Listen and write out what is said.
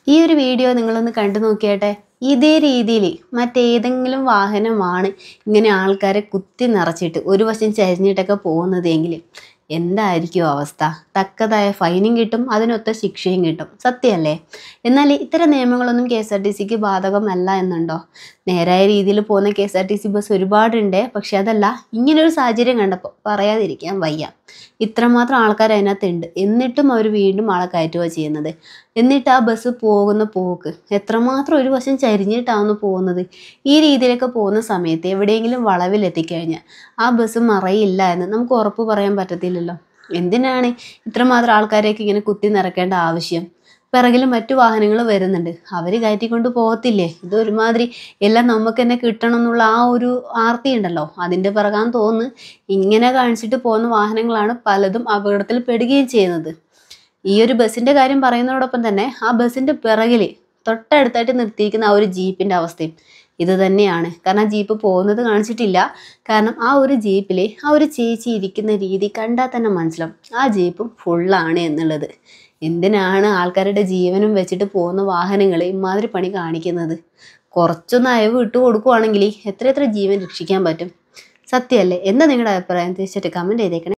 ഈ ഒരു വീഡിയോ നിങ്ങളൊന്ന് കണ്ടു നോക്കിയാട്ടെ. ഇതേ രീതിയിൽ മറ്റേതെങ്കിലും വാഹനമാണ് ഇങ്ങനെ ആൾക്കാരെ കുത്തി നിറച്ചിട്ട് ഒരു വശം ചരിഞ്ഞിട്ടൊക്കെ പോകുന്നതെങ്കിൽ എന്തായിരിക്കും അവസ്ഥ? തക്കതായ ഫൈനും കിട്ടും, അതിനൊത്ത ശിക്ഷയും കിട്ടും. സത്യമല്ലേ? എന്നാൽ ഇത്തരം നിയമങ്ങളൊന്നും KSRTCക്ക് ബാധകമല്ല എന്നുണ്ടോ? നേരായ രീതിയിൽ പോകുന്ന KSRTC ബസ് ഒരുപാടുണ്ട്. പക്ഷെ അതല്ല, ഇങ്ങനൊരു സാഹചര്യം കണ്ടപ്പോൾ പറയാതിരിക്കാൻ വയ്യ. ഇത്രമാത്രം ആൾക്കാർ അതിനകത്തുണ്ട്, എന്നിട്ടും അവർ വീണ്ടും ആളെ കയറ്റുക ചെയ്യുന്നത്. എന്നിട്ട് ആ ബസ് പോകുന്ന പോക്ക് എത്രമാത്രം ഒരു വശം ചരിഞ്ഞിട്ടാണ് പോകുന്നത്. ഈ രീതിയിലൊക്കെ പോകുന്ന സമയത്ത് എവിടെയെങ്കിലും വളവിൽ എത്തിക്കഴിഞ്ഞാൽ ആ ബസ് മറയില്ല എന്ന് നമുക്ക് ഉറപ്പ് പറയാൻ പറ്റത്തില്ലല്ലോ. എന്തിനാണ് ഇത്രമാത്രം ആൾക്കാരെയൊക്കെ ഇങ്ങനെ കുത്തി നിറക്കേണ്ട ആവശ്യം? പിറകിലും മറ്റു വാഹനങ്ങൾ വരുന്നുണ്ട്, അവർ കയറ്റിക്കൊണ്ട് പോകത്തില്ലേ? ഇതൊരുമാതിരി എല്ലാം നമുക്ക് തന്നെ കിട്ടണം എന്നുള്ള ആ ഒരു ആർത്തി ഉണ്ടല്ലോ, അതിൻ്റെ പിറകാൻ തോന്നുന്നു ഇങ്ങനെ കാണിച്ചിട്ട് പോകുന്ന വാഹനങ്ങളാണ് പലതും അപകടത്തിൽ പെടുകയും ചെയ്യുന്നത്. ഈ ഒരു ബസ്സിൻ്റെ കാര്യം പറയുന്നതോടൊപ്പം തന്നെ ആ ബസ്സിൻ്റെ പിറകിൽ തൊട്ടടുത്തായിട്ട് നിർത്തിയിരിക്കുന്ന ആ ഒരു ജീപ്പിൻ്റെ അവസ്ഥയും ഇത് തന്നെയാണ്. കാരണം ജീപ്പ് പോകുന്നത് കാണിച്ചിട്ടില്ല. കാരണം ആ ഒരു ജീപ്പിൽ ആ ഒരു ചേച്ചി ഇരിക്കുന്ന രീതി കണ്ടാൽ തന്നെ മനസ്സിലാവും ആ ജീപ്പും ഫുള്ളാണ് എന്നുള്ളത്. എന്തിനാണ് ആൾക്കാരുടെ ജീവനും വെച്ചിട്ട് പോകുന്ന വാഹനങ്ങൾ ഇമാതിരി പണി കാണിക്കുന്നത്? കുറച്ചൊന്ന് അയവ് ഇട്ട് കൊടുക്കുവാണെങ്കിൽ എത്ര ജീവൻ രക്ഷിക്കാൻ പറ്റും? സത്യമല്ലേ? എന്താ നിങ്ങളുടെ അഭിപ്രായം? തീർച്ചയായിട്ടും കമൻറ്റ് ചെയ്തേക്കണേ.